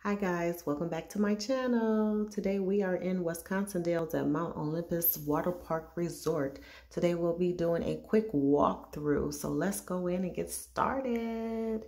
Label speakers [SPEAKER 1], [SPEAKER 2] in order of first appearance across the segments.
[SPEAKER 1] Hi guys, welcome back to my channel. Today we are in Wisconsin Dells at Mount Olympus Waterpark Resort. Today we'll be doing a quick walkthrough, so let's go in and get started.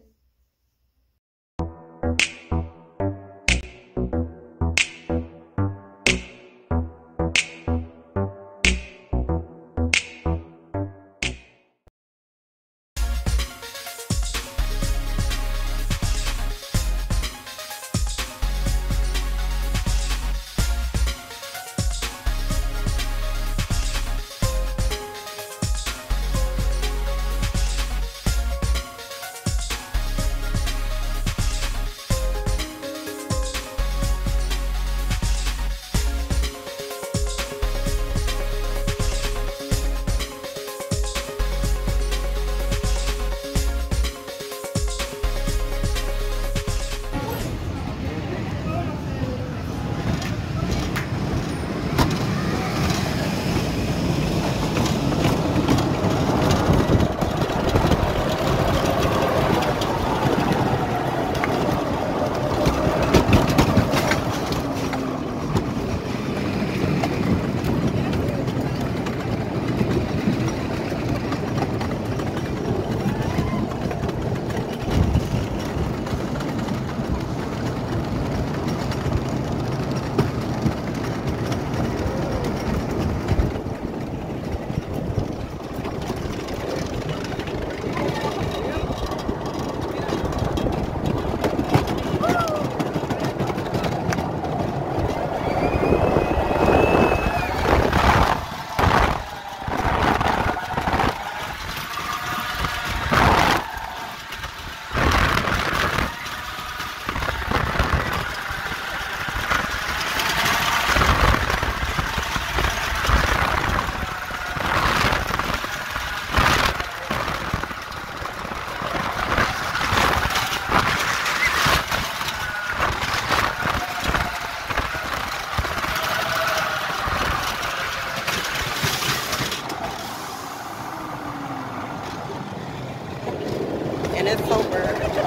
[SPEAKER 1] And it's over.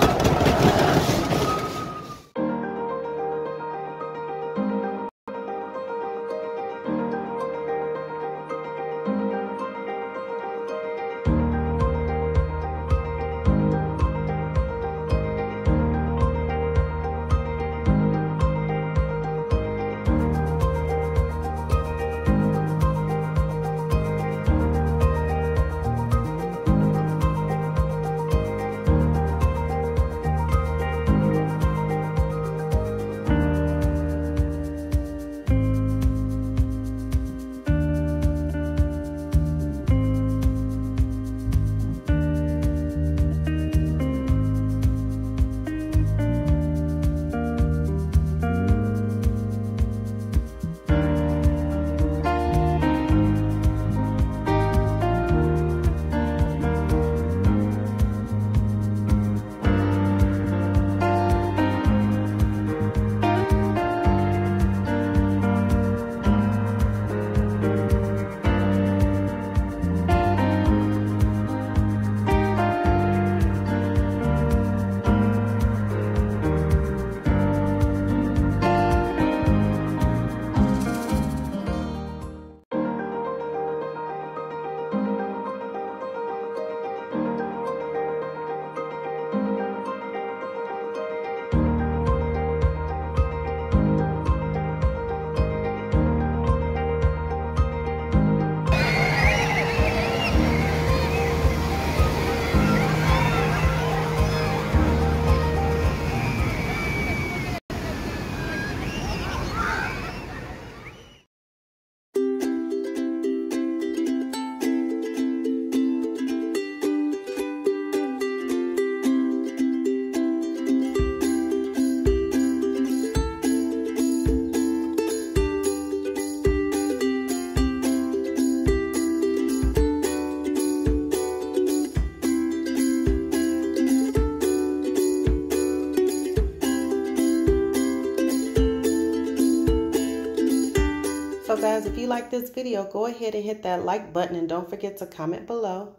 [SPEAKER 1] So guys, if you like this video, go ahead and hit that like button and don't forget to comment below.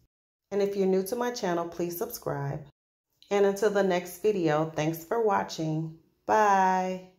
[SPEAKER 1] And if you're new to my channel, please subscribe. And until the next video, thanks for watching. Bye.